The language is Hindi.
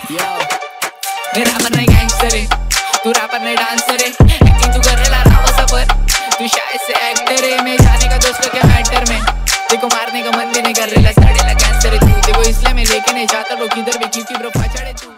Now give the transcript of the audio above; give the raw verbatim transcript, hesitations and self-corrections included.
मैं रैपर नहीं गैंगस्टर है, तू रैपर नहीं डांसर है। एक्टिंग तू कर रहा रावा सफर, तू शायद से एक्टर है। मैं जाने का दोस्तों के मैटर में, देखो मारने का मन भी नहीं कर रहा। सड़ेला कैंसर है तू, देखो इसलिए मैं लेके नहीं जाता ब्रो किधर भी, क्योंकि ब्रो पछड़े तू।